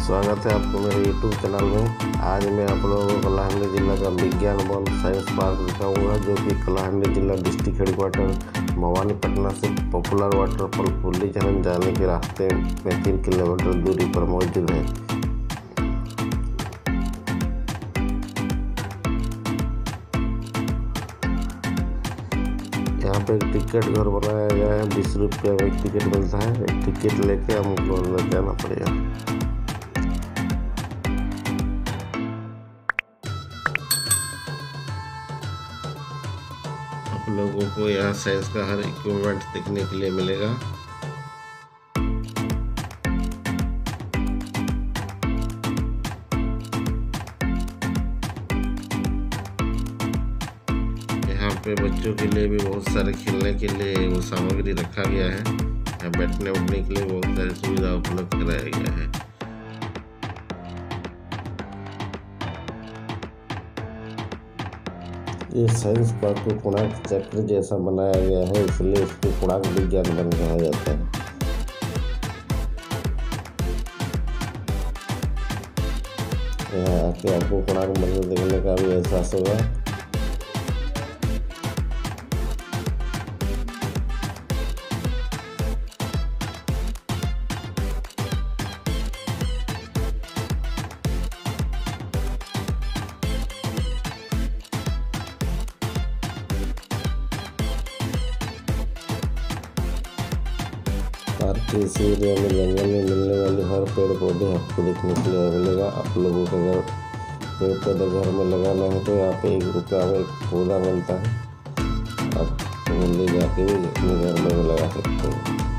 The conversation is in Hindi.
स्वागत है आपको मेरे YouTube चैनल में। आज मैं आप लोगों को कलाहंडी जिला का विज्ञान वन साइंस पार्क दिखाऊंगा, जो कि कलाहंडी जिला डिस्ट्रिक्ट हेडक्वार्टर भवानीपटना से पॉपुलर वाटरफॉल फुल्ली झरन जाने के रास्ते में 3 किलोमीटर दूरी पर मौजूद है। यहाँ पे एक टिकट घर बनाया गया है, 20 रुपये में एक टिकट मिलता है। एक टिकट लेके हमको अंदर जाना पड़ेगा। आप लोगों को यहाँ साइंस का हर इक्विपमेंट देखने के लिए मिलेगा। यहाँ पे बच्चों के लिए भी बहुत सारे खेलने के लिए वो सामग्री रखा गया है। यहाँ बैठने उठने के लिए बहुत सारी सुविधा उपलब्ध कराया गया है। ये साइंस पार्क को कोणार्क चक्र जैसा बनाया गया है, इसलिए इसको कोणार्क विज्ञान वन कहा जाता है। यहाँ आके आपको कोणार्क मंदिर देखने का भी एहसास होगा। पार्क के इस एरिया में जंगल में मिलने वाले हर पेड़ पौधे आपको देखने के लिए मिलेगा। आप लोगों को अगर पेड़ पौधे घर में लगाना है तो यहाँ पे 1 रुपया में एक पौधा मिलता है। आप ले जाके भी अपने घर में लगा सकते हैं।